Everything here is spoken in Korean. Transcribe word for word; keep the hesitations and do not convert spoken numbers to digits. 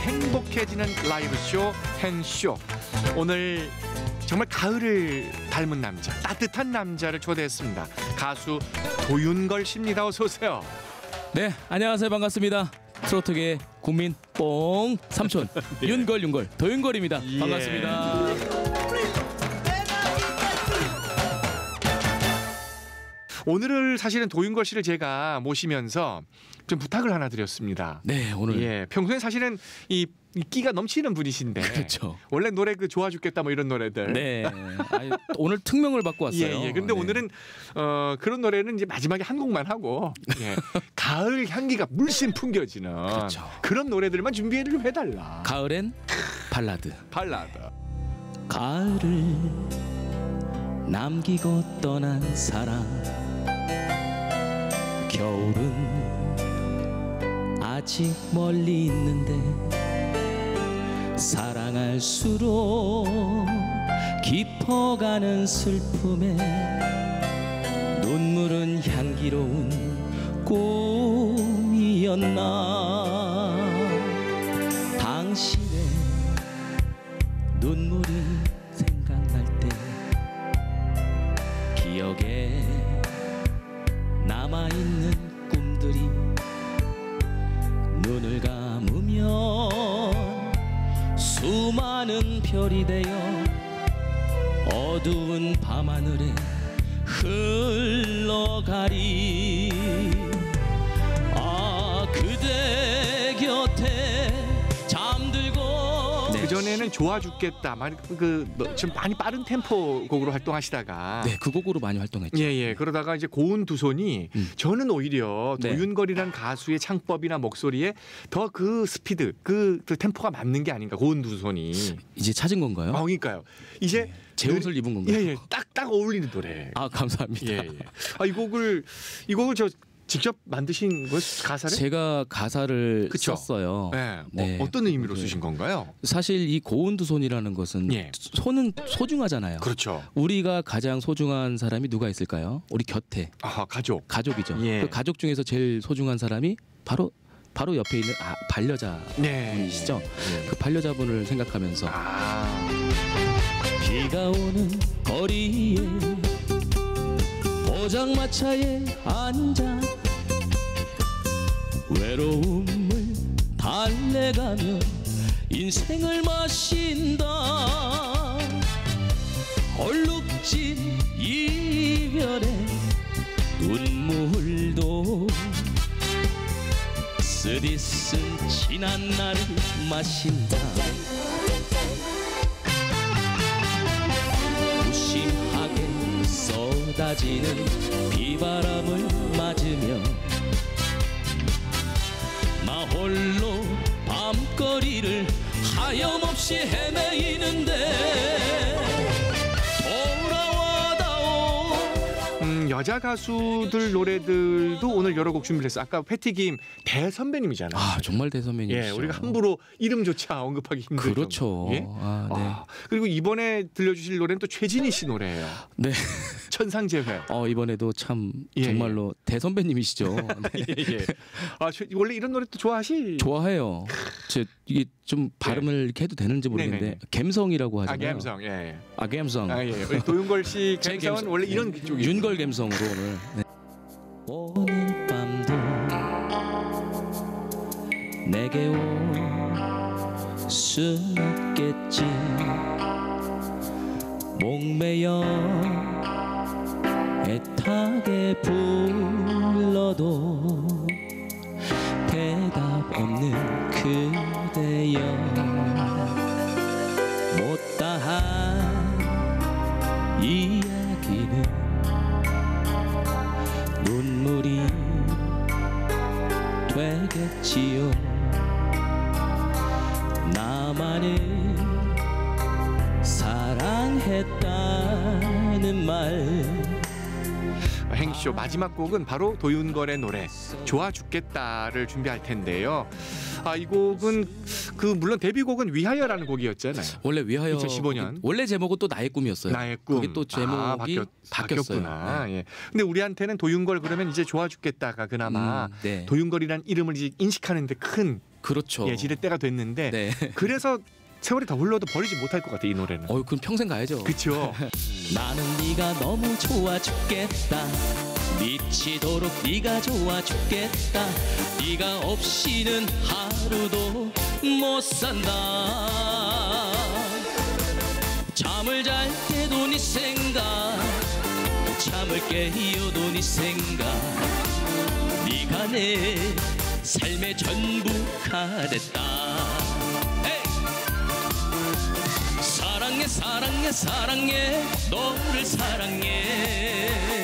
행복해지는 라이브쇼 행쇼. 오늘 정말 가을을 닮은 남자, 따뜻한 남자를 초대했습니다. 가수 도윤걸 씨입니다. 어서 오세요. 네, 안녕하세요. 반갑습니다. 트로트계 국민 뽕 삼촌 네. 윤걸 윤걸 도윤걸입니다. 예. 반갑습니다. 오늘을 사실은 도윤걸 씨를 제가 모시면서 좀 부탁을 하나 드렸습니다. 네, 오늘 예, 평소에 사실은 이 끼가 넘치는 분이신데, 그렇죠. 원래 노래 그 좋아 죽겠다 뭐 이런 노래들. 네, 아니, 오늘 특명을 받고 왔어요. 예, 예. 근데 네. 오늘은 어, 그런 노래는 이제 마지막에 한 곡만 하고 예, 가을 향기가 물씬 풍겨지는 그렇죠. 그런 노래들만 준비를 해달라. 가을엔 발라드. 발라드. 가을을 남기고 떠난 사랑, 겨울은 아직 멀리 있는데 사랑할수록 깊어가는 슬픔에 눈물은 향기로운 꿈이었나. 당신의 눈물이 생각날 때 기억에 남아있는 꿈들이 눈을 감으면 수많은 별이 되어 어두운 밤하늘에 흘러가리. 아, 그대 곁에 잠들고. 그전에는 좋아 죽겠다. 많이 그 지금 많이 빠른 템포 곡으로 활동하시다가 네, 그 곡으로 많이 활동했죠. 예, 예. 그러다가 이제 고운 두 손이 음. 저는 오히려 네. 도윤걸이란 가수의 창법이나 목소리에 더 그 스피드, 그, 그 템포가 맞는 게 아닌가. 고운 두 손이 이제 찾은 건가요? 아, 그러니까요. 이제 네. 제 옷을 입은 건가요? 예, 예. 딱딱 어울리는 노래. 아, 감사합니다. 예, 예. 아, 이 곡을 이 곡을 저 직접 만드신 거예요? 가사를? 제가 가사를 그쵸? 썼어요. 네. 네. 어, 어떤 의미로 네. 쓰신 건가요? 사실 이 고운 두 손이라는 것은 예. 손은 소중하잖아요. 그렇죠. 우리가 가장 소중한 사람이 누가 있을까요? 우리 곁에. 아, 가족. 가족이죠. 예. 그 가족 중에서 제일 소중한 사람이 바로 바로 옆에 있는 아, 반려자분이시죠. 네. 그 반려자분을 생각하면서 아. 비가 오는 거리에 포장마차에 앉아 외로움을 달래가며 인생을 마신다. 얼룩진 이별에 눈물도 쓰디쓴 지난 날을 마신다. 무심하게 쏟아지는 비바람을 맞으며 나 홀로 밤거리를 하염없이 헤매이는데 돌아와다오. 음, 여자 가수들 노래들도 오늘 여러 곡 준비를 했어요. 아까 패티김 대선배님이잖아요. 아, 정말 대선배님이시죠. 예, 우리가 함부로 이름조차 언급하기 힘들죠. 그렇죠. 예? 아, 네. 아, 그리고 이번에 들려주실 노래는 또 최진희 씨 노래예요. 네. 천상재회. 어, 이번에도 참 예, 정말로 예. 대선배님이시죠. 네. 예, 예. 아, 원래 이런 노래 또 좋아하시? 좋아해요. 제 이게 좀 발음을 네. 이렇게 해도 되는지 모르겠는데 네네네. 갬성이라고 하잖아요. 아, 갬성. 예. 아, 갬성. 아, 예. 우리 도윤걸 씨 갬성은 원래 이런 네. 쪽이에요. 윤걸 갬성으로 오늘. 네. 오늘 밤도 내게 올 순 없겠지. 목매여 애타게 불러도 대답 없는 그대여. 못다한 이야기는 눈물이 되겠지요. 나만을 사랑했다는 말. 행쇼 마지막 곡은 바로 도윤걸의 노래 좋아 죽겠다를 준비할 텐데요. 아, 이 곡은 그 물론 데뷔곡은 위하여라는 곡이었잖아요. 원래 위하여 이천십오 년 원래 제목은 또 나의 꿈이었어요. 나의 꿈. 그게 또 제목이 아, 바뀌었, 바뀌었어요. 바뀌었구나. 네. 예. 근데 우리한테는 도윤걸 그러면 이제 좋아 죽겠다가 그나마 음, 네. 도윤걸이란 이름을 이제 인식하는데 큰 그렇죠. 예, 지를 때가 됐는데 네. 그래서 세월이 더 흘러도 버리지 못할 것 같아 이 노래는. 어, 그럼 평생 가야죠. 그렇죠. 나는 네가 너무 좋아 죽겠다. 미치도록 네가 좋아 죽겠다. 네가 없이는 하루도 못 산다. 잠을 잘 때도 네 생각, 잠을 깨어도 네 생각. 네가 내 삶의 전부가 됐다. 헤이! 사랑해 사랑해 사랑해 너를 사랑해.